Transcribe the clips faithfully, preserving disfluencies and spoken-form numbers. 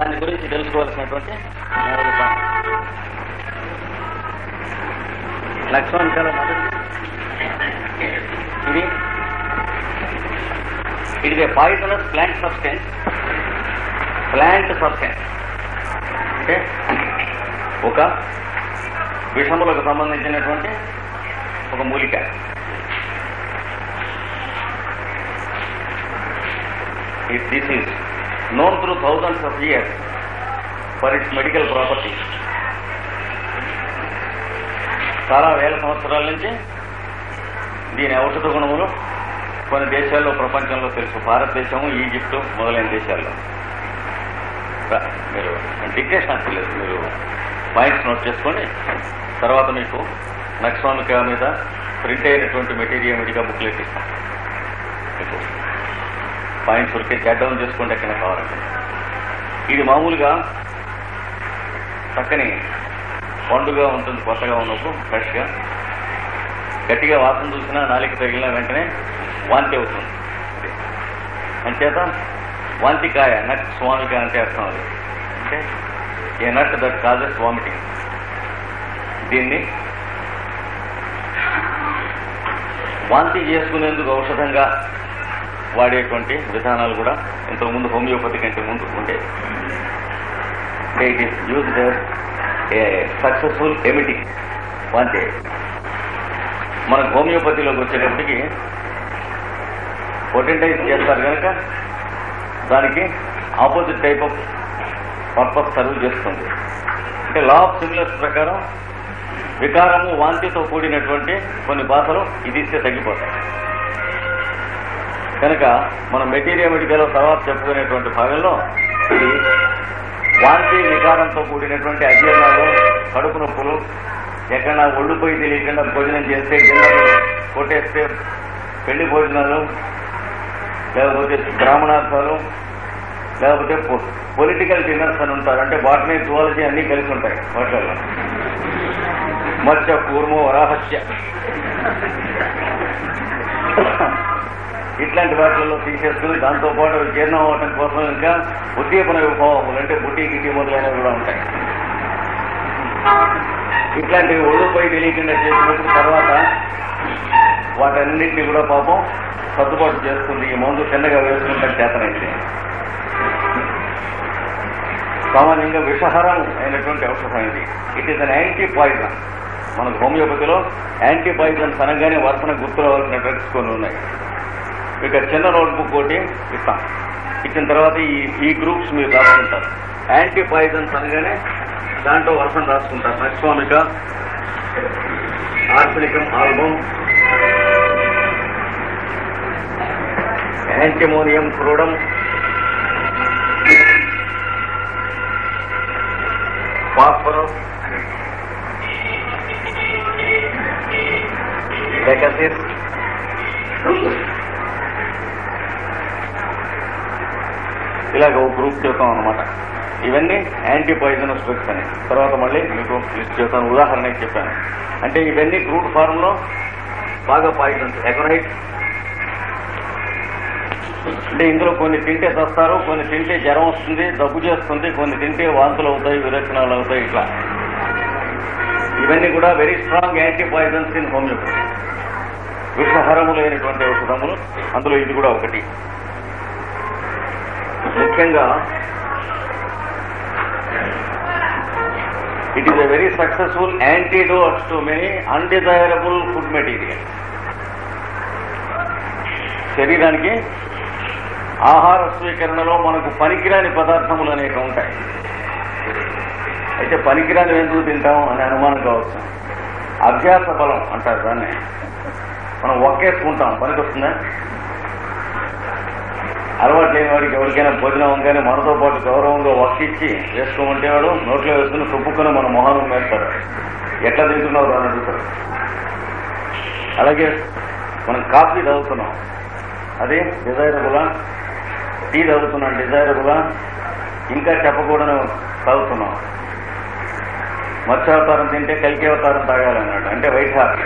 దాని గురించి తెలుసుకోవాల్సినటువంటి నాలుగు పాయింట్. లక్ష్మణ్ మొదటి ఇది it is a poisonous plant substance. Plant substance అంటే ఒక విషములకు సంబంధించినటువంటి ఒక మూలిక. This is known through thousands of years for its medical properties. చాలా వేల సంవత్సరాల నుంచి దీని ఔషధ గుణములు కొన్ని దేశాల్లో ప్రపంచంలో తెలుసు. భారతదేశము, ఈజిప్టు మొదలైన దేశాల్లో. మీరు డిక్టేషన్ అంటలేదు, మీరు పాయింట్స్ నోట్ చేసుకోండి. తర్వాత మీకు నక్సామికా మీద ప్రింట్ అయినటువంటి మెటీరియల్ మెడికా బుక్లెట్ ఇస్తాం. మీకు పాయింట్స్ ఉరికే జట్ డౌన్ చేసుకోండి ఎక్కడ కావాలంటే. ఇది మామూలుగా చక్కని పండుగ ఉంటుంది, కొత్తగా ఉన్నప్పుడు ఫ్రెష్గా. గట్టిగా వాసన చూసినా నాలిక తగిలినా వెంటనే వాంతి అవుతుంది. అంచేత వాంతికాయ నట్ స్వామిక అంటే అర్థం. అది అంటే a nut that causes vomiting. దీన్ని వాంతి చేసుకునేందుకు ఔషధంగా వాడేటువంటి విధానాలు కూడా ఇంతకుముందు హోమియోపతి కంటే ముందు ఉండేది. అంటే it is used a successful emetic వాంతి. మనకు హోమియోపతిలోకి వచ్చేటప్పటికి పొటెంటైజ్ చేస్తారు కనుక దానికి opposite type of purpose serve చేస్తుంది. అంటే లా ఆఫ్ సిమిలర్స్ ప్రకారం వికారము వాంతితో కూడినటువంటి కొన్ని బాధలు ఇది ఇస్తే తగ్గిపోతాయి. కనుక మనం మెటీరియల్ మెడికల్ తర్వాత చెప్పుకునేటువంటి భాగంలో ఇది వాంతి వికారంతో కూడినటువంటి అజీర్ణాలు, కడుపు నొప్పులు, ఎక్కడన్నా ఒళ్ళుపోయి తెలియకుండా భోజనం చేస్తే, గిన్నెలు కొట్టేస్తే, పెళ్లి భోజనాలు, లేకపోతే బ్రాహ్మణార్థాలు, లేకపోతే పొలిటికల్ డిన్నర్స్ అని ఉంటారు. అంటే బాటనీ, జువాలజీ అన్నీ కలిసి ఉంటాయి వాటిల్లో. మత్స్య, కూర్మ, వరాహస్య ఇట్లాంటి వాటిల్లో తీసేసుకుని దాంతోపాటు జీర్ణం అవటం కోసం ఇంకా ఉద్దీపన విభావములు అంటే బుట్టి గిట్టి మొదలైనవి కూడా ఉంటాయి. ఇట్లాంటివి ఒళ్ళుపై తెలియకుండా చేసినప్పుడు తర్వాత వాటన్నింటినీ కూడా పాపం సర్దుబాటు చేస్తుంది. ఈ మందు చిన్నగా వేసుకుంటాం చేతనైతే. సామాన్యంగా విషహరం అయినటువంటి ఔషధం ఇది. It is an anti poison. మనకు హోమియోపతిలో యాంటీ పాయిజన్స్ అనగానే వర్తన గుర్తు రావాల్సిన డ్రగ్స్ కొన్ని ఉన్నాయి. ఇక చిన్న నోట్బుక్ ఒకటి ఇస్తాం. ఇచ్చిన తర్వాత ఈ ఈ గ్రూప్స్ మీరు రాసుకుంటారు. యాంటీ పాయిజన్స్ అనగానే దాంట్లో వర్షం రాసుకుంటారు. Nux vomica, arsenicum album, antimonium crudum, phosphorus, డెకసిస్, ఇలాగ ఒక గ్రూప్ చేస్తాం అన్నమాట. ఇవన్నీ యాంటీ పాయిజనస్ డ్రగ్స్ అని తర్వాత మళ్ళీ మీకు లిస్ట్ చేస్తాను. ఉదాహరణకి చెప్పాను. అంటే ఇవన్నీ క్రూడ్ ఫార్మ్ లో బాగా పాయిజన్స్. ఎకనైట్ అంటే ఇందులో కొన్ని తింటే చస్తారు, కొన్ని తింటే జ్వరం వస్తుంది, దగ్గు చేస్తుంది, కొన్ని తింటే వాంతులు అవుతాయి, విరేచనాలు అవుతాయి. ఇట్లా ఇవన్నీ కూడా very strong anti poisons in homeopathy. విషహరములైనటువంటి ఔషధములు, అందులో ఇది కూడా ఒకటి. ముఖ్యంగా it is a very successful antidote to many undesirable food material. శరీరానికి ఆహార స్వీకరణలో మనకు పనికిరాని పదార్థములు అనేక ఉంటాయి. అయితే పనికిరాని ఎందుకు తింటాం అనే అనుమానం కావచ్చు. అభ్యాస బలం అంటారు దాన్ని. మనం ఒక్కేసుకుంటాం, పనికి వస్తుందా? అలవాటు లేని వాడికి ఎవరికైనా భోజనం అవగానే మనతో పాటు గౌరవంగా ఒక్కిచ్చి వేసుకోమంటే వాడు నోట్లో వేసుకుని తుప్పుకొని మన మొహాలను వేస్తారు. ఎట్లా తింటున్నారు అని అడుగుతారు. అలాగే మనం కాఫీ తాగుతున్నాం, అది డిజైరబులా? టీ తాగుతున్నాం, డిజైరబులా? ఇంకా చెప్పకూడని తాగుతున్నాం. మత్స్యావతారం తింటే కల్కి అవతారం తాగాలన్నాడు. అంటే వైట్ హార్ట్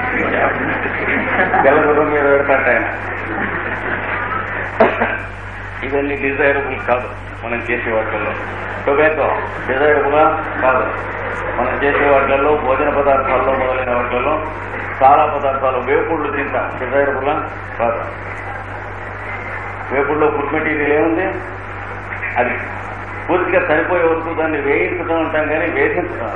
తెల్ల గుర్రం మీద పెడతాట ఆయన. ఇవన్నీ డిజైరబుల్ కాదు మనం చేసే వాటిల్లో. టొబాకో డిజైరబులా కాదు. మనం చేసే వాటిల్లో, భోజన పదార్థాల్లో మొదలైన వాటిల్లో చాలా పదార్థాలు, వేపుళ్ళు తింటాం, డిజైరబులా కాదు. వేపుల్లో ఫుడ్ మెటీరియల్ ఏముంది, అది పూర్తిగా చనిపోయే వరకు దాన్ని వేయించడం ఉంటాం కానీ వేధించడం,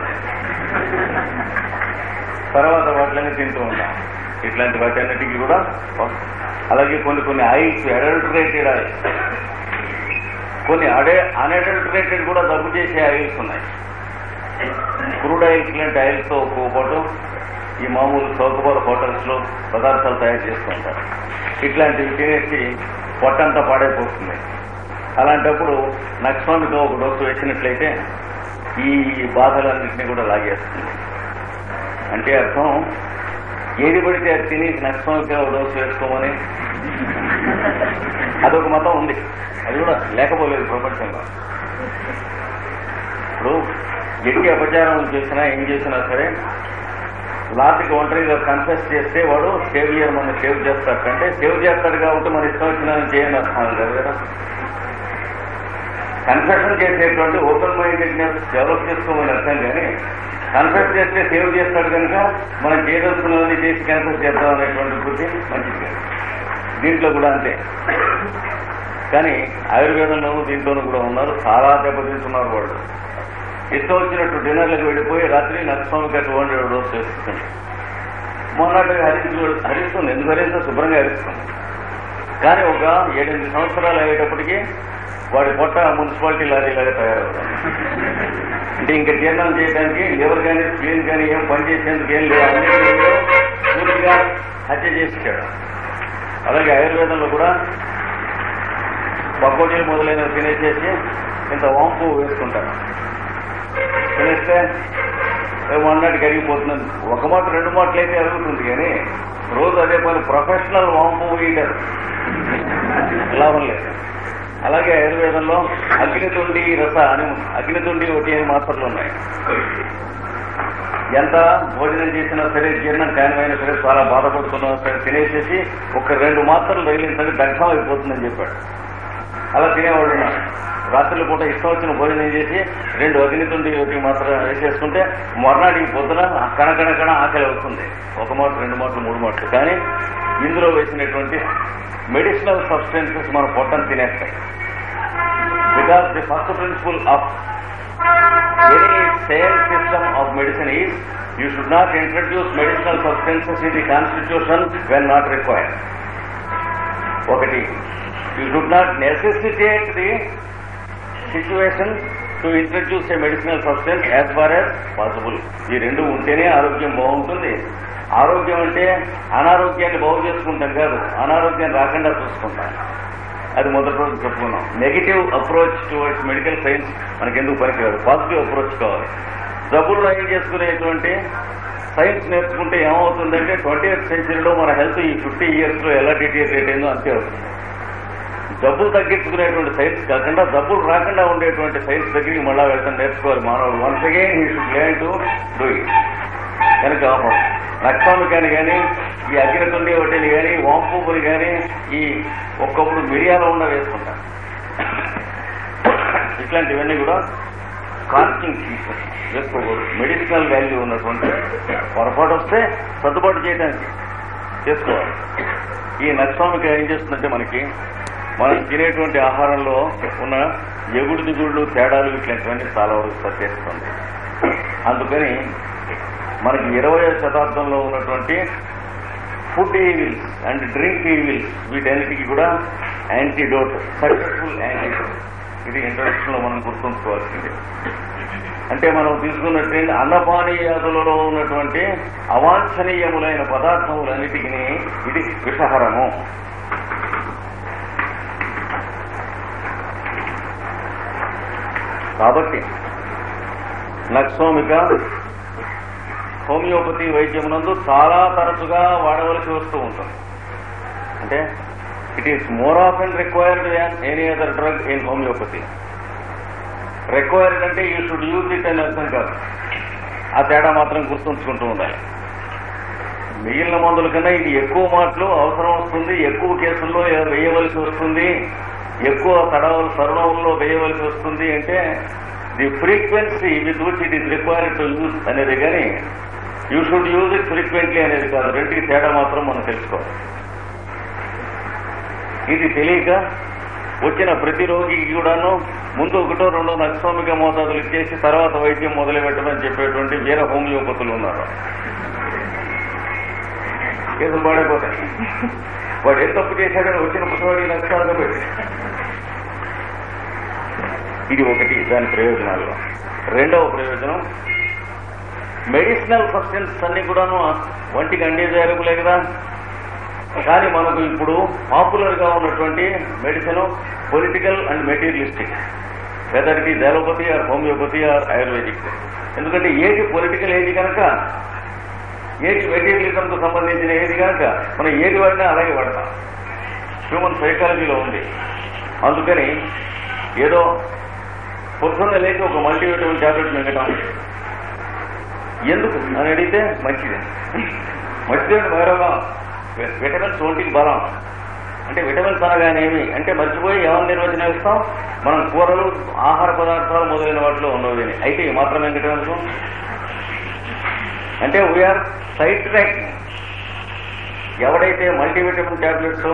తర్వాత వాటిని తింటూ ఉంటాం. ఇట్లాంటి వాటన్నిటికీ కూడా. అలాగే కొన్ని కొన్ని ఆయిల్స్, అడల్టరేటెడ్ ఆయిల్స్, కొన్ని అడే అన్అడల్టరేటెడ్ కూడా జబ్బు చేసే ఆయిల్స్ ఉన్నాయి. క్రూడ్ ఆయిల్స్ లాంటి ఆయిల్స్తో పాటు ఈ మామూలు చౌకబార్ హోటల్స్ లో పదార్థాలు తయారు చేస్తూ ఉంటారు. ఇట్లాంటివి తినేసి పొట్టంతా పాడైపోతుంది. అలాంటప్పుడు నక్సోమిక ఒక డోసు వేసినట్లయితే ఈ బాధలన్నింటినీ కూడా లాగేస్తుంది. అంటే అర్థం ఏది పడితే అది తిని నక్సోమిక ఒక డోసు వేసుకోమని అదొక మతం ఉంది. అది కూడా లేకపోలేదు ప్రపంచంలో. ఇప్పుడు ఎట్టి అపచారం చేసినా ఏం చేసినా సరే లాస్ట్కి ఒంటరిగా కన్ఫెస్ చేస్తే వాడు సేవియర్ మన సేవ్ చేస్తాడు. అంటే సేవ్ చేస్తాడు కాబట్టి మన ఇష్టం వచ్చిన చేయండి అర్థం లేదు కదా. కన్ఫెషన్ చేసేటువంటి ఓపెన్ మైండెడ్నెస్ డెవలప్ చేసుకోమని అర్థం కానీ కన్ఫెస్ చేస్తే సేవ్ చేస్తాడు కనుక మనం చేయదలుచుకున్నది చేసి కన్ఫెస్ చేద్దాం అనేటువంటి బుద్ధి మంచిది. దీంట్లో కూడా అంతే. కానీ ఆయుర్వేదంలోనూ దీంట్లోనూ కూడా ఉన్నారు, చాలా దెబ్బతింటున్నారు వాళ్ళు. ఇష్టం వచ్చినట్టు డిన్నర్లకు వెళ్ళిపోయి రాత్రి నక్సోమిక టూ హండ్రెడ్ డోస్ చేస్తుంది. మొన్నటి హరిస్తు హరిస్తుంది ఎందుకు హరిస్తే శుభ్రంగా హరిస్తుంది. కానీ ఒక ఏడెనిమిది సంవత్సరాలు అయ్యేటప్పటికీ వాడి పొట్ట మున్సిపాలిటీ లారీలాగా తయారవుతుంది. అంటే ఇంకా జీర్ణం చేయడానికి లివర్ కానీ స్ప్లీన్ కానీ ఏం పని చేసేందుకు ఏం లేదు, అన్నింటిలో పూర్తిగా హత్య చేసేసాడు. అలాగే ఆయుర్వేదంలో కూడా పకోడీలు మొదలైనవి తినేసేసి ఇంత వాంపు వేసుకుంటారు. తినేస్తే మొన్నటి కరిగిపోతుంది. ఒక మాట రెండు మాటలు అయితే అరుగుతుంది కానీ రోజు అదే పని ప్రొఫెషనల్ వాంపు వేయటారు, లాభం లేదు. అలాగే ఆయుర్వేదంలో అగ్నితుండి రస అని అగ్నితుండి ఒకటి అని మాత్రలు ఉన్నాయి. ఎంత భోజనం చేసినా సరే, జీర్ణం కానివైనా సరే, చాలా బాధపడుతున్నా సరే తినేసేసి ఒక రెండు మాత్రలు రైలించండి దగ్ధం అయిపోతుందని చెప్పాడు. అలా తినేవాడు ఉన్నారు. రాత్రుల పూట ఇష్టం వచ్చిన భోజనం చేసి రెండు అగ్నితుండి ఒకటి మాత్రం వేసేసుకుంటే మర్నాడికి పొద్దున కణకణ కణ ఆకలి అవుతుంది. ఒక మాట రెండు మాటలు మూడు మాటలు. కానీ ఇందులో వేసినటువంటి మెడిసినల్ సబ్స్టెన్సెస్ మన పొట్టను తినేస్తాయి. Because the first principle of any sale system of medicine is you should not introduce medicinal substances in the constitution when not required. ఒకటి, you should not necessitate the situation to introduce a medicinal substance as far as possible. ఈ రెండు ఉంటేనే ఆరోగ్యం బాగుంటుంది. ఆరోగ్యం అంటే అనారోగ్యాన్ని బాగు చేసుకుంటాం కాదు, అనారోగ్యం రాకుండా చూసుకుంటాం. అది మొదటి రోజు చెప్పుకున్నాం. Negative approach towards medical science మనకెందుకు పనికిరాదు, పాజిటివ్ అప్రోచ్ కావాలి. జబ్బులు నయం చేసుకునేటువంటి సైన్స్ నేర్చుకుంటే ఏమవుతుందంటే ట్వంటీ ఎయిత్ సెంచరీలో మన హెల్త్ ఈ ఫిఫ్టీ ఇయర్స్ లో ఎలా డిటీరియరేట్ అయిందో అంతే అవుతుంది. జబ్బులు తగ్గించుకునేటువంటి సైన్స్ కాకుండా జబ్బులు రాకుండా ఉండేటువంటి సైన్స్ దగ్గరికి మళ్ళా వెళ్తాం నేర్చుకోవాలి మానవుడు. Once again he should learn to do it. కనుక నక్సోమికాని కానీ, ఈ అగ్నితుండి ఒకటిని కానీ, వాంపుని కానీ ఈ ఒక్కొక్కడు మిరియాలో ఉన్న వేసుకుంటారు. ఇట్లాంటివన్నీ కూడా కాస్టింగ్ వేసుకోకూడదు. మెడిసినల్ వాల్యూ ఉన్నటువంటి పొరపాటు వస్తే సర్దుబాటు చేయడానికి చేసుకోవాలి. ఈ నక్సోమిక ఏం చేస్తుందంటే మనకి మనం తినేటువంటి ఆహారంలో ఉన్న ఎగుడు దిగుళ్ళు తేడాలు ఇట్లాంటివన్నీ చాలా వరకు సరిచేస్తుంది. అందుకని మనకి ఇరవై శతాబ్దంలో ఉన్నటువంటి food evils and drink evils వీటన్నిటికీ కూడా యాంటీడోట్, సక్సెస్ఫుల్ యాంటీడోట్. ఇది ఇంట్రడక్షన్ లో మనం గుర్తుంచుకోవాల్సింది. అంటే మనం తీసుకున్నటువంటి అన్నపానీయాదులలో ఉన్నటువంటి అవాంఛనీయములైన పదార్థములన్నిటికీ ఇది విషహరము. కాబట్టి నక్సోమిక హోమియోపతి వైద్యమునందు చాలా తరచుగా వాడవలసి వస్తూ ఉంటుంది. అంటే it is more often required than any other drug in homeopathy. Required అంటే యూ షుడ్ యూజ్ ఇట్ అని అర్థం కాదు. ఆ తేడా మాత్రం గుర్తుంచుకుంటూ ఉండాలి. మిగిలిన మందుల కన్నా ఇది ఎక్కువ మాటలు అవసరం వస్తుంది, ఎక్కువ కేసుల్లో వేయవలసి వస్తుంది, ఎక్కువ తడవలు తరుణంలో వేయవలసి వస్తుంది అంటే the frequency with which it is required to use అనేది కానీ you should use it frequently అనేది కాదు. రెండుకి తేడా మాత్రం మనం తెలుసుకోవాలి. ఇది తెలియక వచ్చిన ప్రతి రోగికి కూడాను ముందు ఒకటో రెండో నక్స్వామిక మోతాదులు ఇచ్చేసి తర్వాత వైద్యం మొదలు పెట్టమని చెప్పేటువంటి వీర హోమియోపతులు ఉన్నారు. కేసులు పాడైపోతాయి. వాడు ఏ తప్పు చేశాడని వచ్చిన పుస్తకానికి నక్స్వామిక పెట్టి ఇది ఒకటి దాని ప్రయోజనాల్లో. రెండవ ప్రయోజనం మెడిసినల్ సబ్స్టెన్స్ అన్ని కూడాను వంటికి అండేజారబులే కదా. కానీ మనకు ఇప్పుడు పాపులర్ గా ఉన్నటువంటి medicine political and materialistic, whether it is allopathy or homeopathy or ayurvedic. ఎందుకంటే ఏది పొలిటికల్ ఏది కనుక, ఏది మెటీరియలిజం కు సంబంధించిన ఏది కనుక మనం ఏది వాడినా అలాగే వాడతాం. హ్యూమన్ సైకాలజీలో ఉంది. అందుకని ఏదో పొద్దున్న లేచి ఒక మల్టీవిటమిన్ టాబ్లెట్ మింగటం ఎందుకు అని అడిగితే మంచిది. మంచిది వేరేగా విటమిన్స్ ఒంటికి బలం అంటే విటమిన్స్ అనగానేమి అంటే మర్చిపోయి ఏమని నిర్వచనం ఇస్తాం, మనం కూరలు ఆహార పదార్థాలు మొదలైన వాటిలో ఉన్నవి. అయితే ఈ మాత్రం వెంకటేశ్వరం అంటే వీఆర్ సైడ్ ట్రాక్. ఎవడైతే మల్టీవిటమిన్ టాబ్లెట్స్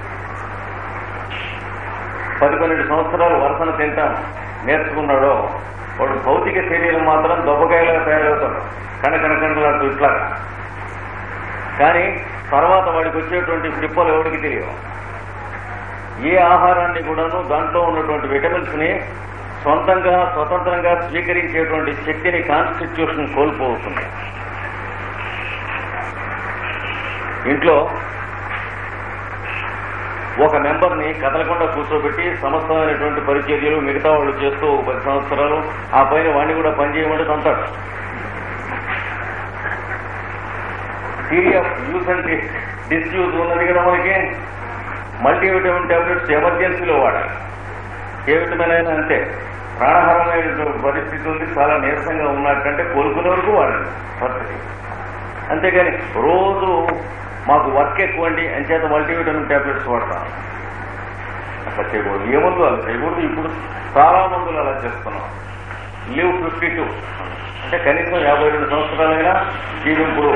పది పన్నెండు సంవత్సరాలు వరుసన తింటాం నేర్చుకున్నాడో వాడు భౌతిక శరీరం మాత్రం దొబ్బకాయలుగా తయారవుతాడు, కనకనకనలాడుతూ ఇట్లాగా. కానీ తర్వాత వాడికి వచ్చేటువంటి స్ట్రిప్పలు ఎవరికి తెలియవు. ఏ ఆహారాన్ని కూడాను దాంట్లో ఉన్నటువంటి విటమిన్స్ ని సొంతంగా స్వతంత్రంగా స్వీకరించేటువంటి శక్తిని కాన్స్టిట్యూషన్ కోల్పోతుంది. ఇంట్లో ఒక మెంబర్ని కదలకుండా కూర్చోబెట్టి సమస్తమైనటువంటి పరిచర్యలు మిగతా వాళ్ళు చేస్తూ పది సంవత్సరాలు ఆ పైన వాడిని కూడా పనిచేయమంటే తంతాడు. Theory of use and disuse ఉన్నది కదా మనకి. మల్టీవిటమిన్ టాబ్లెట్స్ ఎమర్జెన్సీలో వాడాలి. ఏ విటమిన్ అయినా అంతే. ప్రాణహారమైన పరిస్థితి ఉంది, చాలా నీరసంగా ఉన్నట్టంటే కోలుకునే వరకు వాడండి పద్ధతి. అంతేగాని రోజు మాకు వర్క్ ఎక్కువండి అంచేత మల్టీవిటమిన్ టాబ్లెట్స్ వాడతాం అట్లా చేయకూడదు. ఏ మందులు అలా చేయకూడదు. ఇప్పుడు చాలా మందులు అలా చేస్తున్నాం. లివ్ ఫిఫ్టీ టూ అంటే కనీసం యాభై రెండు సంవత్సరాలైనా జీవింపుడు.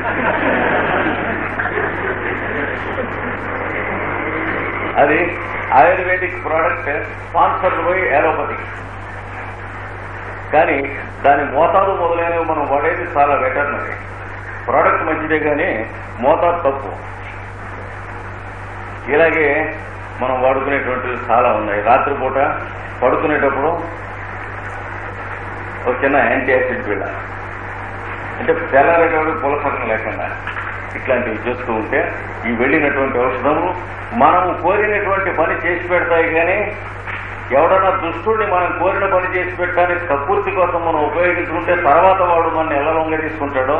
అది ayurvedic product sponsored by allopathy. కానీ దాని మోతాదు మొదలైనవి మనం వాడేది చాలా వెటర్నరీ. ప్రోడక్ట్ మంచిదే కానీ మోతాదు తప్పు. ఇలాగే మనం వాడుకునేటువంటివి చాలా ఉన్నాయి. రాత్రిపూట పడుకునేటప్పుడు ఒక చిన్న యాంటీ యాసిడ్ బిళ్ళ అంటే తెల్లారేటప్పుడు పులసకం లేకుండా ఇట్లాంటివి చేస్తూ ఉంటే ఈ వెళ్ళినటువంటి ఔషధములు మనము కోరినటువంటి పని చేసి పెడతాయి. కానీ ఎవడన్నా దుష్టుడిని మనం కోరిన పని చేసి పెట్టడానికి కపూర్తి కోసం మనం ఉపయోగించుకుంటే తర్వాత వాడు మన ఎలా లొంగ తీసుకుంటాడో,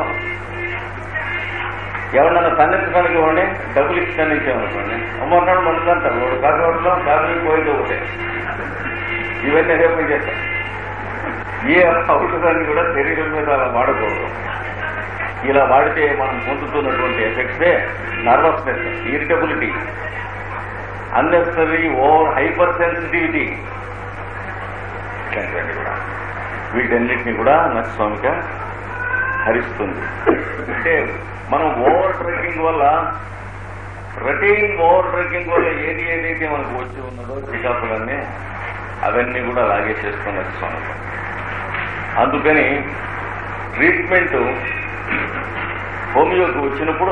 ఎవరన్నా తన్నించడానికి వాడిని డబ్బులు ఇచ్చి తన్నించామనుకోండి అమ్మన్నాడు మనసు అంటారు. వాడు కాకపోవడంలో కాకపోతే పోయింది ఒకటే. ఇవన్నీ అదే పని చేస్తాం. ఏ ఔషధాన్ని కూడా శరీరం మీద అలా వాడకూడదు. ఇలా వాడితే మనం పొందుతున్నటువంటి ఎఫెక్ట్సే nervousness, irritability, unnecessary over hyper sensitivity, ఇట్లాంటివన్నీ కూడా వీటన్నిటిని కూడా నక్స్వామిక హరిస్తుంది. అంటే మనం ఓవర్ డ్రింకింగ్ వల్ల రొటీన్ ఓవర్ డ్రింకింగ్ వల్ల ఏది ఏదైతే మనకు వచ్చి ఉన్నదో చికాకులన్నీ అవన్నీ కూడా అలాగే చేసుకుని నక్స్వామిక. అందుకని ట్రీట్మెంట్ హోమియోకి వచ్చినప్పుడు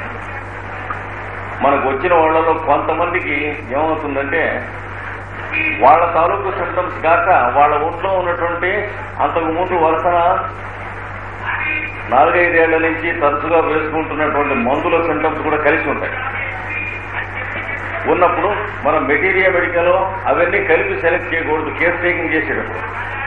మనకు వచ్చిన వాళ్లలో కొంతమందికి ఏమవుతుందంటే వాళ్ళ తాలూకు సిమ్టమ్స్ కాక వాళ్ళ ఒంట్లో ఉన్నటువంటి అంతకు ముందు వరుసన నాలుగైదేళ్ల నుంచి తరచుగా వేసుకుంటున్నటువంటి మందుల సిమ్టమ్స్ కూడా కలిసి ఉంటాయి. ఉన్నప్పుడు మనం మెటీరియా మెడికల్ అవన్నీ కలిపి సెలెక్ట్ చేయకూడదు కేస్ టేకింగ్ చేసేటప్పుడు.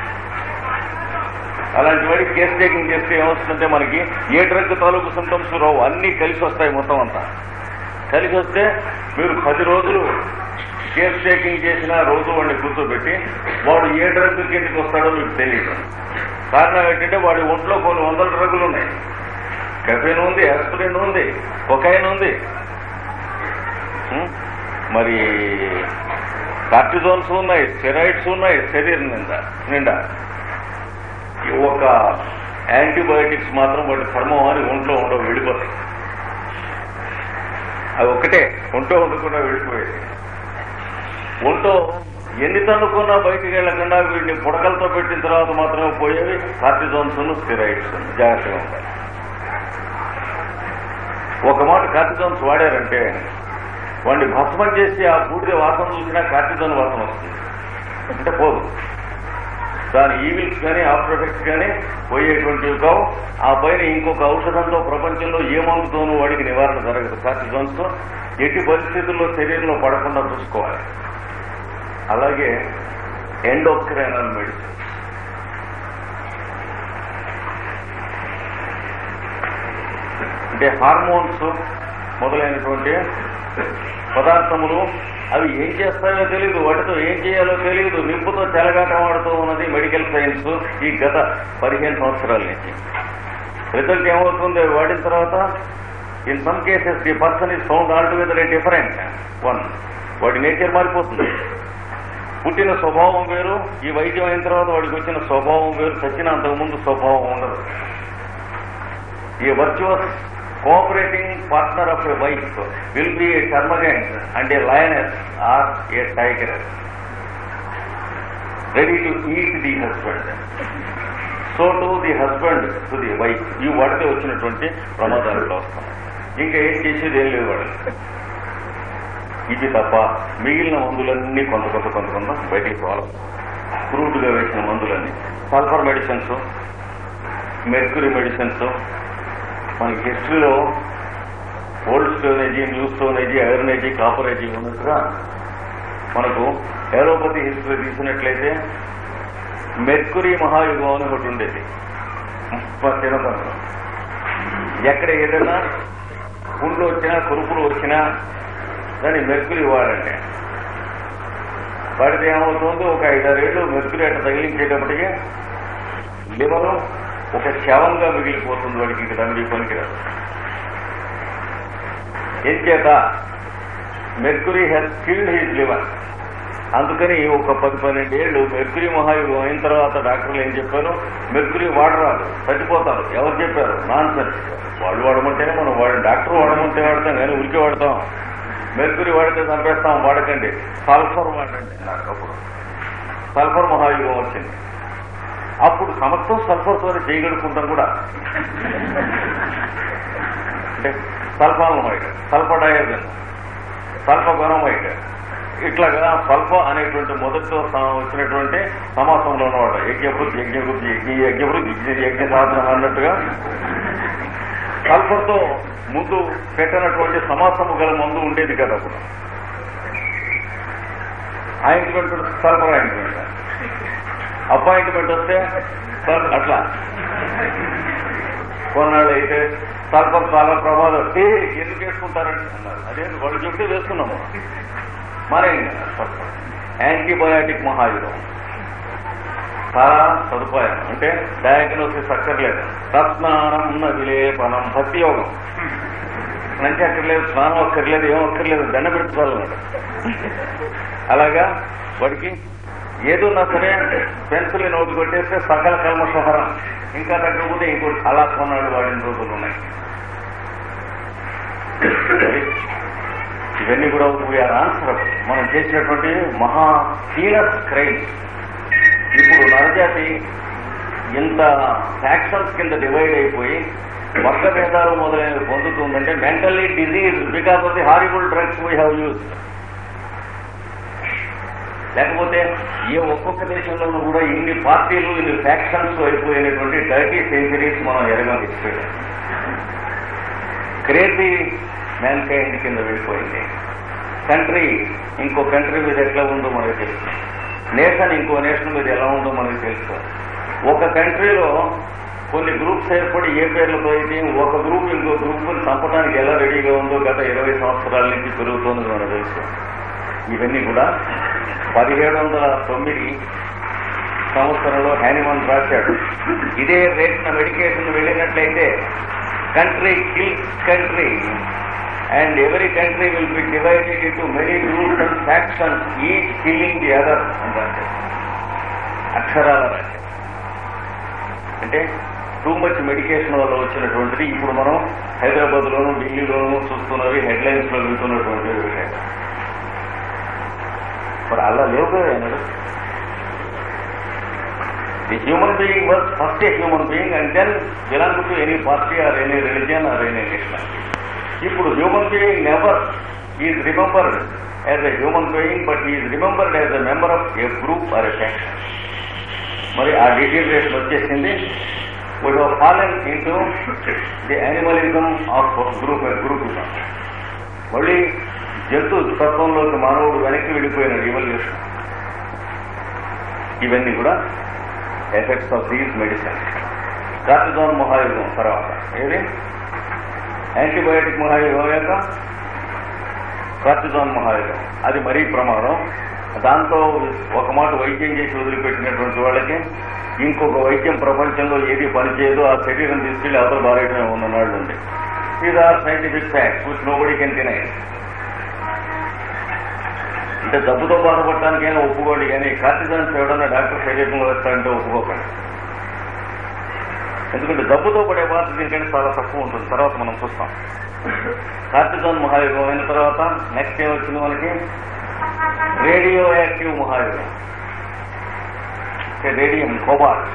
అలాంటి వాడికి కేస్ టేకింగ్ చేస్తే ఏమొస్తుందంటే మనకి ఏ డ్రగ్ తాలూకు సిమ్టమ్స్ రావు, అన్నీ కలిసి వస్తాయి. మొత్తం అంతా కలిసి వస్తే మీరు పది రోజులు కేస్ టేకింగ్ చేసిన రోజు వాడిని కూర్చోబెట్టి వాడు ఏ డ్రగ్ కిందకి వస్తాడో మీకు తెలియదు. కారణం ఏంటంటే వాడి ఒంట్లో కొన్ని వందల డ్రగ్గులు ఉన్నాయి. కెఫెన్ ఉంది, ఆస్పిరిన్ ఉంది, కొకైన్ ఉంది, మరి కార్టిజోన్స్ ఉన్నాయి, స్టెరాయిడ్స్ ఉన్నాయి శరీరం నిండా నిండా ఒక యాంటీబయాటిక్స్ మాత్రం వాటి ధర్మం అని ఒంట్లో ఉండవు, వెళ్ళిపోతాయి. అవి ఒక్కటే ఒంట్లో ఉండకుండా వెళ్ళిపోయేది. ఒంట్లో ఎన్ని తన్నుకున్నా బయటికి వెళ్లకుండా వీటిని పుడకలతో పెట్టిన తర్వాత మాత్రమే పోయేవి కార్టిజోన్స్, స్టెరాయిడ్స్. జాగ్రత్తగా ఉంటాయి. ఒక మాట కార్టిజోన్స్ వాడారంటే వాడిని భస్మం చేసి ఆ బూడిద వాసన చూసినా కార్టిజోన్ వాసన వస్తుంది, అంటే పోదు. దాని ఈవిల్స్ కానీ ఆఫ్టర్ ఎఫెక్ట్స్ కానీ పోయేటువంటివి కావు. ఆ పైన ఇంకొక ఔషధంతో ప్రపంచంలో ఏ మందుతోనూ వాడికి నివారణ జరగదు. కార్టిజోన్స్ తో ఎట్టి పరిస్థితుల్లో శరీరంలో పడకుండా చూసుకోవాలి. అలాగే ఎండోక్రైనల్ మెడిసిన్, అంటే హార్మోన్స్ మొదలైనటువంటి పదార్థములు అవి ఏం చేస్తాయో తెలియదు, వాటితో ఏం చేయాలో తెలియదు. నిప్పుతో చెలగాటమాడుతూ ఉన్నది మెడికల్ సైన్స్ ఈ గత పదిహేను సంవత్సరాల నుంచి. రిజల్ట్ ఏమవుతుంది వాడిన తర్వాత? In some cases the person is found all together a different one. వాడి నేచర్ మారిపోతుంది. పుట్టిన స్వభావం వేరు, ఈ వైద్యం అయిన తర్వాత వాడికి వచ్చిన స్వభావం వేరు. చచ్చిన అంతకుముందు స్వభావం ఉండదు. ఈ virtuous cooperating partner of a wife will be a termagant and a lioness or a tiger, ready to eat the husband. So to the husband to the wife. ఈ వాడితే వచ్చినటువంటి ప్రమాదాలు వస్తాయి. ఇంకా ఏం చేసేది ఏం లేదు వాడు. ఇది తప్ప మిగిలిన మందులన్నీ కొంత కొంత కొంత కొంత బయటికి పోవాలి. క్రూడ్గా వేసిన మందులన్నీ సల్ఫర్ మెడిసిన్స్, మెర్క్యూరీ మెడిసిన్స్. మనకి హిస్టరీలో old stone age, new stone age, iron age, copper age ఉన్నట్టుగా మనకు ఏరోపతి హిస్టరీ తీసినట్లయితే మెర్క్యూరీ మహాయుగం అని ఒకటి ఉండేది. చిన్నతనంలో ఎక్కడ ఏదైనా పుండ్లు వచ్చినా కురుపులు వచ్చినా దాన్ని మెర్క్యూరీ వాడండి. వాడితే ఏమవుతుంది, ఒక ఐదారేళ్లు మెర్క్యూరీ అట్లా తగిలించేటప్పటికి లివర్ ఒక శవంగా మిగిలిపోతుంది. వాడికి ఇంక దానికి పనికిరాదు. ఏం చేత mercury has killed his liver. అందుకని ఒక పది పన్నెండేళ్లు మెర్క్యూరీ మహాయుగం అయిన తర్వాత డాక్టర్లు ఏం చెప్పారు, మెర్క్యూరీ వాడరాదు, చచ్చిపోతారు. ఎవరు చెప్పారు? Nonsense. వాళ్ళు వాడమంటేనే మనం వాడి డాక్టర్ వాడమంటే వాడతాం, కానీ ఉరికి వాడతాం. మెర్క్యూరీ వాడితే చంపేస్తాం, వాడకండి. సల్ఫర్ వాడండి. నాకు అప్పుడు సల్ఫర్ మహాయుగం వచ్చింది. అప్పుడు సమస్తం సల్ఫర్తో చేయగలుగుకుంటాం కూడా. అంటే సల్ఫాలమైడ్, సల్ఫర్ డయాజన్, సల్ఫగొనమైడ్, ఇట్లాగా సల్ఫ అనేటువంటి మొదటితో వచ్చినటువంటి సమాసంలో ఉన్నవాడు యజ్ఞవృద్ధి యజ్ఞవృద్ధి యజ్ఞ యజ్ఞవృద్ధి యజ్ఞ సాధన అన్నట్టుగా సల్ఫర్తో ముందు పెట్టినటువంటి సమాసము గల మందు ఉండేది కదా. అప్పుడు ఆయింట్మెంట్ సల్ఫర్ ఆయింట్మెంట్, అపాయింట్మెంట్ వస్తే అట్లా కొన్నాళ్ళు అయితే సల్ఫర్ చాలా ప్రమాదం. ఎందుకు వేసుకుంటారండి అన్నారు. అదే వాళ్ళు చెప్తే వేసుకున్నాము. మరే యాంటీబయాటిక్ మహాయుధం, చాలా సదుపాయం. అంటే డయాగ్నోసిస్ అక్కర్లేదు. తస్నానం ఉన్న విలేపనం, భక్తి యోగం. మంచి అక్కర్లేదు, స్నానం అక్కర్లేదు, ఏం అక్కర్లేదు, దండ పెట్టుకోవాలన్నాడు. అలాగా వాడికి ఏదున్నా సరే పెన్సిల్ నోటు కొట్టేస్తే సకల కల్మషహరం. ఇంకా తగ్గకపోతే ఇంకోటి అలా కొన్నాడు వాడిన రోజులు ఉన్నాయి. ఇవన్నీ కూడా వీఆర్ ఆన్సర్ మనం చేసినటువంటి మహా హీనస్ క్రైమ్స్. ఇప్పుడు నరజాతి ఇంత ఫ్యాక్షన్స్ కింద డివైడ్ అయిపోయి వర్గ భేదాలు మొదలైనవి పొందుతుందంటే mentally disease because of the horrible drugs we have use. లేకపోతే ఏ ఒక్కొక్క దేశంలోనూ కూడా ఇన్ని పార్టీలు, ఇన్ని ఫ్యాక్షన్స్ అయిపోయినటువంటి డర్టీ సెంచరీస్ మనం ఎరగలిగిపోయాం. క్రేజీ మ్యాన్ కైండ్ కింద వెళ్ళిపోయింది. కంట్రీ ఇంకో కంట్రీ మీద ఎట్లా ఉందో మనకు తెలుసు. నేషన్ ఇంకో నేషన్ మీద ఎలా ఉందో మనకు తెలుసు. ఒక కంట్రీలో కొన్ని గ్రూప్స్ ఏర్పడి ఏ పేర్లతో అయితే ఒక గ్రూప్ ఇంకో గ్రూప్ని చంపడానికి ఎలా రెడీగా ఉందో గత ఇరవై సంవత్సరాల నుంచి పెరుగుతోంది మనకు తెలుసు. ఇవన్నీ కూడా పదిహేడు వందల తొమ్మిది సంవత్సరంలో హ్యానిమన్ రాశాడు. ఇదే రేట్న మెడికేషన్ వెళ్ళినట్లయితే country kills country and every country will be divided into many groups and factions, each killing the other. అంటే అక్షరాల రాజ్యం అంటే టూ మచ్ మెడికేషన్ వల్ల వచ్చినటువంటిది ఇప్పుడు మనం హైదరాబాద్ లోను ఢిల్లీలోనూ చూస్తున్నవి హెడ్లైన్స్ లో వింటున్నటువంటి విషయాలు. మరి అలా లేవు కదా అన్నాడు. The human being was first a human being and then belong to any party or any religion or any nation. ఇప్పుడు human being never is remembered as a human being, but is remembered as a member of a group or a faction. మరి ఆ deterioration వచ్చేసింది. we have fallen into the animalism of group groupism. మళ్ళీ జంతు తత్వంలోకి మానవుడు వెనక్కి వెళ్ళిపోయిన revolution. ఇవన్నీ కూడా effects of these medicines. Cortisone మహాయుగం తర్వాత ఏది యాంటీబయాటిక్ మహాయుగం యొక్క కార్టిజాన్ మహాయుగం, అది మరీ ప్రమాదం. దాంతో ఒక మాట వైద్యం చేసి వదిలిపెట్టినటువంటి వాళ్ళకి ఇంకొక వైద్యం ప్రపంచంలో ఏది పనిచేయదు, ఆ శరీరం తీసుకెళ్లి అవతల బారేయటమే ఉన్ననాళ్ళు ఉంది. These are scientific facts which nobody can deny. అంటే జబ్బుతో బాధపడటానికైనా ఒప్పుకోండి, కానీ కార్టిజాన్స్ ఎవడన్నా డాక్టర్ శరీరంలో వేస్తారంటే ఒప్పుకోకండి. ఎందుకంటే జబ్బుతో పడే బాధ దీనికంటే చాలా తక్కువ ఉంటుంది. తర్వాత మనం చూస్తాం. కార్టిజాన్ మహాయుగం అయిన తర్వాత నెక్స్ట్ ఏం వచ్చింది మనకి? రేడియో యాక్టివ్ మహాయుగం. Radium, cobalt,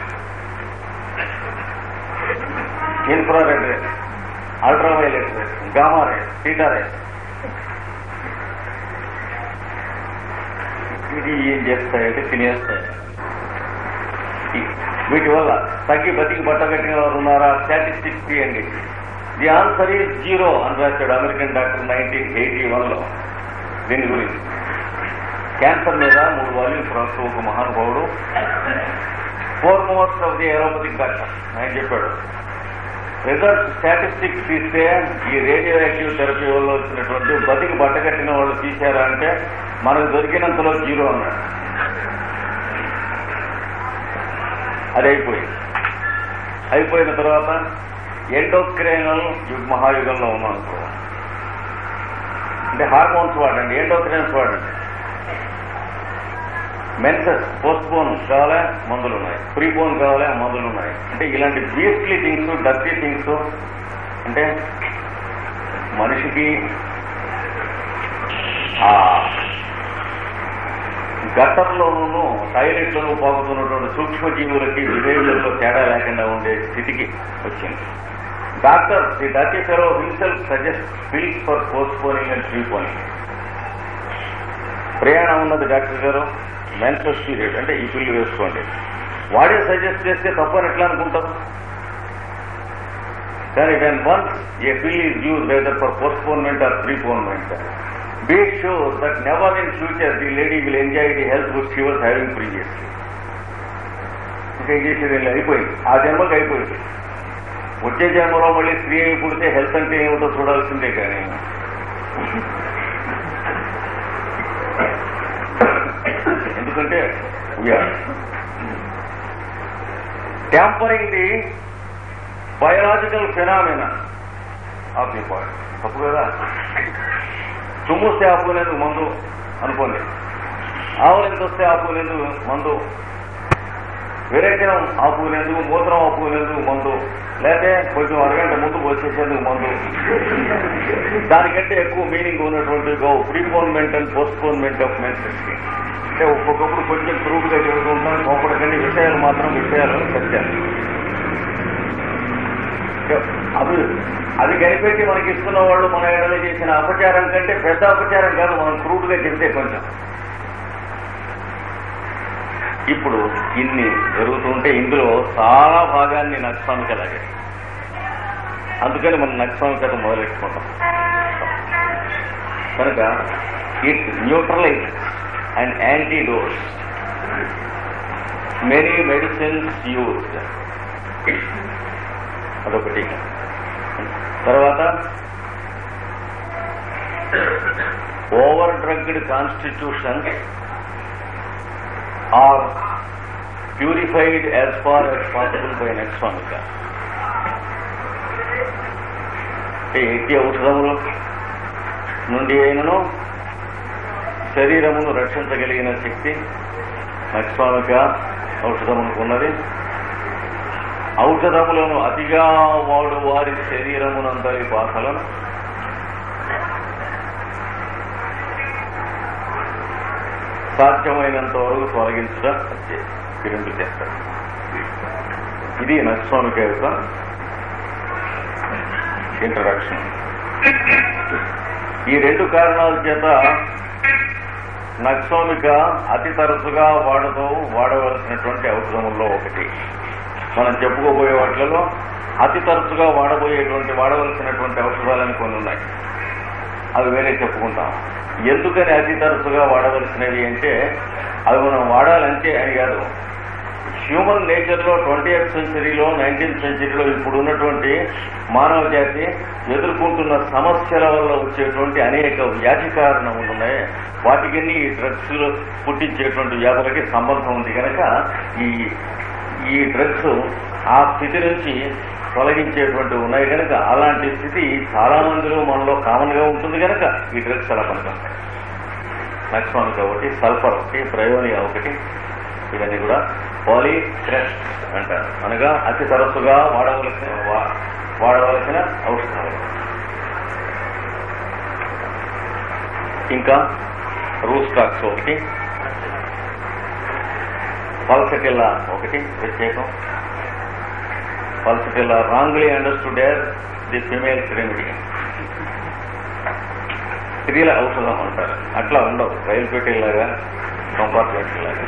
infrared rays, ultraviolet rays, gamma rays, theta rays. ఇది ఏం చేస్తాయంటే తినేస్తాయి. వీటి వల్ల తగ్గి బతికి బట్టగట్టిన వారు ఉన్నారా? స్టాటిస్టిక్స్ తీయండి. ది ఆన్సర్ ఈజ్ జీరో అని రాశాడు American doctor nineteen eighty one లో దీని గురించి. క్యాన్సర్ మీద మూడు వాల్యూమ్స్ రాస్తూ ఒక మహానుభావుడు ఫోర్ మోస్ట్ ఆఫ్ ది ఏరోపతిక్ డాక్టర్ ఆయన చెప్పాడు, రిజల్ట్ స్టాటిస్టిక్స్ తీస్తే ఈ రేడియో యాక్టివ్ థెరపీ వల్ల వచ్చినటువంటి బతికి బట్టగట్టిన వాళ్ళు తీశారా అంటే మనకు దొరికినంతలో జీరో అన్నాడు. అది అయిపోయింది. అయిపోయిన తర్వాత ఎండోక్రైనల్ మహాయుగంలో ఉన్నాం అనుకో. అంటే హార్మోన్స్ వాడండి, ఎండోక్రైన్స్ వాడండి. మెన్సెస్ పోస్ట్పోన్ కావాలా మందులు ఉన్నాయి, ప్రీపోన్ కావాలా మందులు ఉన్నాయి. అంటే ఇలాంటి బీస్ట్లీ థింగ్స్, డర్టీ థింగ్స్, అంటే మనిషికి ఆ గట్టర్లోనూ టాయిలెట్లోనూ పాకుతున్నటువంటి సూక్ష్మజీవులకి బిహేవియర్లో తేడా లేకుండా ఉండే స్థితికి వచ్చింది. Doctor the dirty fellow himself suggest pills for postponing and preponing. ప్రయాణం ఉన్నది డాక్టర్ గారు, మెన్సెస్ పీరియడ్ అంటే ఈ పిల్లు వేసుకోండి. వాడే సజెస్ట్ చేస్తే తప్పని ఎట్లా అనుకుంటారు? కానీ when once a pill is used either for postponement or preponement, be sure that never in future the lady will enjoy the health which she was having previously. ఇంకేం చేసేది అయిపోయింది, ఆ జన్మకి అయిపోయింది. వచ్చే జన్మలో మళ్ళీ స్త్రీ అయి పుడితే హెల్త్ అంటే ఏమిటో చూడాల్సిందే. కానీ ఎందుకంటే tampering the biological phenomena of the body తప్పు కదా. తుమ్ముస్తే ఆపుకునేందుకు మందు అనుకోండి, ఆవులెంత వస్తే ఆపుకునేందుకు మందు, విరేచనం ఆపుకునేందుకు, మూత్రం ఆపుకునేందుకు మందు, లేకపోతే కొంచెం అరగంట ముందు వచ్చేసేందుకు మందు. దానికంటే ఎక్కువ మీనింగ్ ఉన్నటువంటి preponement and postponement of menses. అంటే ఒక్కొక్కప్పుడు కొంచెం క్రూడ్గా చెబుతూ ఉంటాను, కోపడకండి. విషయాలు మాత్రం విషయాలు సత్యాలు. అవి అది కనిపెట్టి మనకి ఇస్తున్న వాళ్ళు మన ఏడలో చేసిన అపచారం కంటే పెద్ద అపచారం కాదు మనం క్రూడ్గా చెబితే కొంచెం. ఇప్పుడు ఇన్ని జరుగుతుంటే ఇందులో చాలా భాగాన్ని నక్స్వామి కథ. అందుకని మనం నక్స్వామి కథ మొదలెట్టుకుంటాం. కనుక it neutralize and antidotes many medicines used. అదొకటి. తర్వాత over drugged constitutions are purified as far as possible by nux vomica. అంటే ఎట్టి ఔషధములు నుండి అయినను శరీరమును రక్షించగలిగిన శక్తి నక్స్వామిక ఔషధమునకు ఉన్నది. ఔషధములను అతిగా వాడు వారి శరీరమునందరి బాధలను సాధ్యమైనంత వరకు తొలగించడం రెండు చేస్తారు. ఇది నక్స్వామిక యొక్క ఇంట్రడక్షన్. ఈ రెండు కారణాల చేత నక్స్వామిక అతి తరచుగా వాడుతూ వాడవలసినటువంటి ఔషధముల్లో ఒకటి. మనం చెప్పుకోబోయే వాటిలలో అతి తరచుగా వాడబోయేటువంటి వాడవలసినటువంటి ఔషధాలని కొన్ని ఉన్నాయి. అవి వేరే చెప్పుకుంటాం. ఎందుకని అతి తరచుగా వాడవలసినవి అంటే అవి మనం వాడాలంటే అని కాదు. హ్యూమన్ నేచర్లో ట్వంటీ ఎయిత్ సెంచరీలో నైన్టీన్త్ సెంచరీలో ఇప్పుడు ఉన్నటువంటి మానవ జాతి ఎదుర్కొంటున్న సమస్యల వల్ల వచ్చేటువంటి అనేక వ్యాధి కారణములు ఉన్నాయి. వాటికి ఈ డ్రగ్స్ పుట్టించేటువంటి వ్యాధులకి సంబంధం ఉంది కనుక ఈ ఈ డ్రగ్స్ ఆ స్థితి నుంచి తొలగించేటువంటివి ఉన్నాయి కనుక అలాంటి స్థితి చాలా మందిలో మనలో కామన్ గా ఉంటుంది కనుక ఈ డ్రగ్స్ అలా పనికొస్తాయి. నక్స్వామిక ఒకటి, సల్ఫర్ ఒకటి, ప్రయోనియా ఒకటి, ఇవన్నీ కూడా పాలీక్రెస్ట్ అంటారు. అనగా అతి తరచుగా వాడవలసిన వాడవలసిన ఔషధాలు. ఇంకా రూస్టాక్స్ ఒకటి, పల్సటిల్లా ఒకటి ప్రత్యేకం. Pulsatilla wrongly understood as the female remedy, స్త్రీల ఔషధం అంటారు. అట్లా ఉండవు, రైలు పెట్టేలాగా కంపార్ట్మెంట్ లాగా.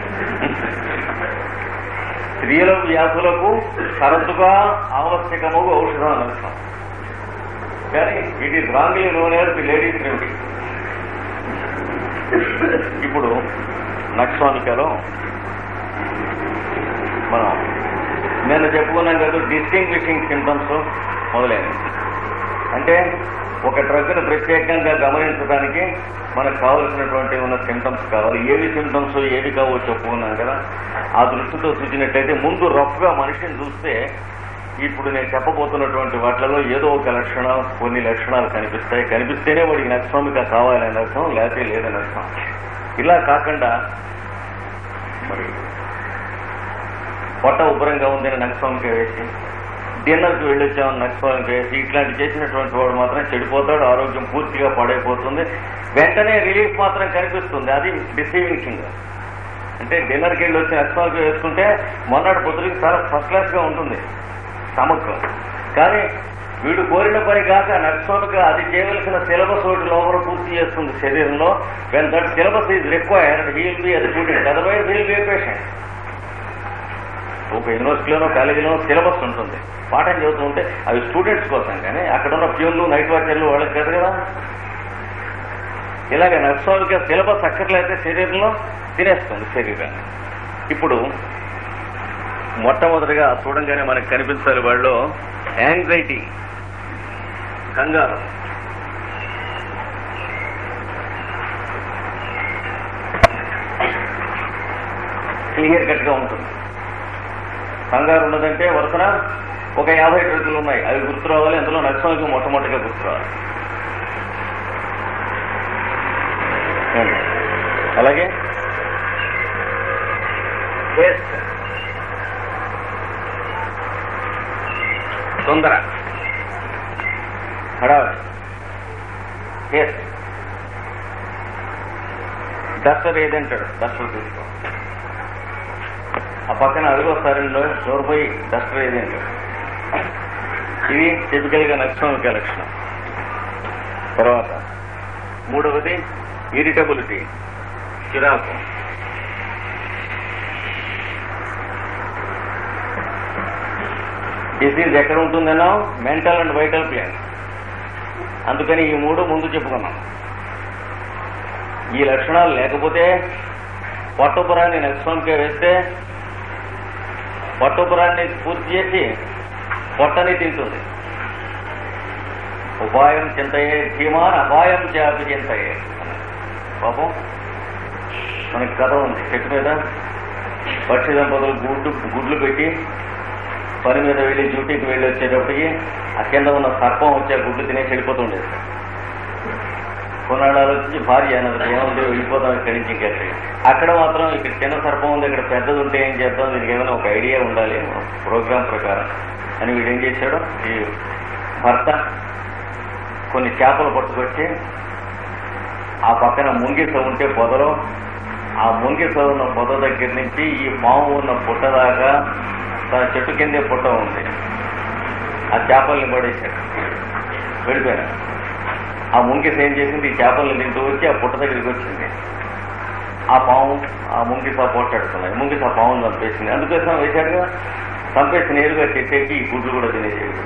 స్త్రీల వ్యాధులకు తరచుగా ఆవశ్యకము ఔషధం అని అర్థం. కానీ it is wrongly known as the ladies remedy. ఇప్పుడు నక్స్వామికలో మనం నేను చెప్పుకున్నాం కదా డిస్టింగ్విషింగ్ సింటమ్స్ మొదలైనవి. అంటే ఒక డ్రగ్ను ప్రత్యేకంగా గమనించడానికి మనకు కావలసినటువంటి ఉన్న సింటమ్స్ కావాలి. ఏవి సింటమ్స్ ఏవి కావో చెప్పుకున్నాం కదా. ఆ దృష్టితో చూసినట్టయితే ముందు రఫ్గా మనిషిని చూస్తే ఇప్పుడు నేను చెప్పబోతున్నటువంటి వాటిలో ఏదో ఒక లక్షణం కొన్ని లక్షణాలు కనిపిస్తాయి. కనిపిస్తేనే వాడికి నక్స్వామిక కావాలని అర్థం, లేకపోతే లేదని అర్థం. ఇలా కాకుండా మరి పొట్ట ఉబ్బరంగా ఉందని నక్స్వామిక వేసి, డిన్నర్కి వెళ్ళొచ్చామని నక్స్వామిక వేసి ఇట్లాంటి చేసినటువంటి వాడు మాత్రం చెడిపోతాడు, ఆరోగ్యం పూర్తిగా పాడైపోతుంది. వెంటనే రిలీఫ్ మాత్రం కనిపిస్తుంది. అది డిసీవింగ్ థింగ్. అంటే డిన్నర్కి వెళ్ళి వచ్చి నక్స్వామిక వేసుకుంటే మొన్నటి పొద్దుకి చాలా ఫస్ట్ క్లాస్ గా ఉంటుంది స్టమక్. కానీ వీడు కోరిన పని కాక నక్స్వామిక అది చేయవలసిన సిలబస్ ఒకటి లోపల పూర్తి చేస్తుంది శరీరంలో. When that syllabus is required he will be a student, otherwise he will be a patient. ఒక యూనివర్సిటీలోనో కాలేజీలోనో సిలబస్ ఉంటుంది, పాఠం చదువుతూ ఉంటే అవి స్టూడెంట్స్ కోసం, కానీ అక్కడ ఉన్న ప్యూన్లు నైట్ వాచర్లు వాళ్ళకి కాదు కదా. ఇలాగ నక్స్వామిక సిలబస్ అక్కర్లయితే శరీరంలో తినేస్తుంది శరీరాన్ని. ఇప్పుడు మొట్టమొదటిగా చూడంగానే మనకు కనిపించాలి వాళ్ళు యాంగ్జైటీ, కంగారు. క్లియర్ కట్ గా ఉంటుంది. కంగారు ఉన్నదంటే వరుసన ఒక యాభై ట్రక్కులు ఉన్నాయి, అవి గుర్తు రావాలి. అందులో నక్స్వామిక మొట్టమొదటిగా గుర్తు రావాలి. అలాగే తొందర, హడావిడి, టేస్ట్. డస్టర్ ఏదంటాడు, డస్టర్ తీసుకో. ఆ పక్కన అడుగొస్తారంలో డోర్ పోయి డస్టర్ ఏదంటాడు. ఇవి టిపికల్ గా నక్స్వామిక లక్షణం. తర్వాత మూడవది ఇరిటబిలిటీ, చిరాకు. డిసీజ్ ఎక్కడ ఉంటుందన్నా మెంటల్ అండ్ వైటల్ ప్లేన్. అందుకని ఈ మూడు ముందు చెప్పుకున్నాం. ఈ లక్షణాలు లేకపోతే పట్టుపురాన్ని నక్స్వామిక వేస్తే పట్టుపురాన్ని పూర్తి చేసి పొట్టని తింటుంది. ఉపాయం చింతయే ధీమాన్ అపాయం చాపి చింతయే. పాపం మనకి కథ ఉంది. చెట్టు మీద పక్షి దంపతులు గుడ్లు గుడ్లు పెట్టి పని మీద వెళ్ళి డ్యూటీకి వెళ్ళి వచ్చేటప్పటికి ఆ కింద ఉన్న సర్పం వచ్చే గుడ్లు తినేసి వెళ్ళిపోతుండేది. కొన్నాళ్ళు ఆలోచించి భార్య అన్నది ఏముంది వెళ్ళిపోతాం ఇక్కడి నుంచి ఇంకెక్కడికి. అక్కడ మాత్రం ఇక్కడ చిన్న సర్పం ఉంది, ఇక్కడ పెద్దది ఉంటే ఏం చేద్దాం, దీనికి ఏమైనా ఒక ఐడియా ఉండాలి ప్రోగ్రాం ప్రకారం అని వీడు ఏం చేశాడు, ఈ భర్త కొన్ని చేపలు పట్టుకొచ్చి ఆ పక్కన ముంగిస ఉంటే పొదలో, ఆ ముంగిస ఉన్న పొద దగ్గర నుంచి ఈ పాము ఉన్న పుట్ట దాకా చెట్టు కిందే పుట్ట ఉంది, ఆ చేపల్ని పడేశాడు, వెళ్ళిపోయాడు. ఆ ముంగిస ఏం చేసింది, ఈ చేపల్ని తింటూ వచ్చి ఆ పుట్ట దగ్గరికి వచ్చింది. ఆ పాము ఆ ముంగిస పోట్లాడుతున్నాయి, ముంగిస ఆ పాముని చంపేసింది. అందుకోసం వేశాడుగా, చంపేసి నేరుగా చెట్టేకి ఈ గుడ్లు కూడా తినేసేది.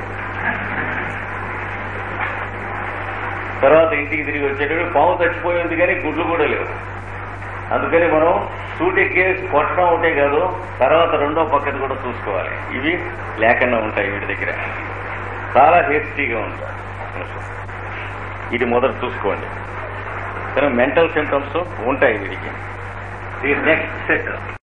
తర్వాత ఇంటికి తిరిగి వచ్చేటప్పుడు పాము చచ్చిపోయింది కానీ గుడ్లు కూడా లేవు. అందుకని మనం సూటెక్కేసి కొట్టడం ఒకటే కాదు, తర్వాత రెండో పక్కన కూడా చూసుకోవాలి. ఇవి లేకుండా ఉంటాయి వీటి దగ్గర, చాలా హేస్టీగా ఉంటాయి. ఇది మొదట చూసుకోండి. కానీ మెంటల్ సింటమ్స్ ఉంటాయి వీడికి. Next set